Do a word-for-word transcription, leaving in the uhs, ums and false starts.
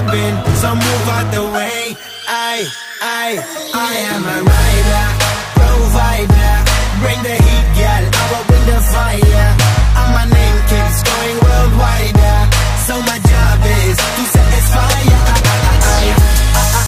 jumping, so move out the way. I, I, I am a rider.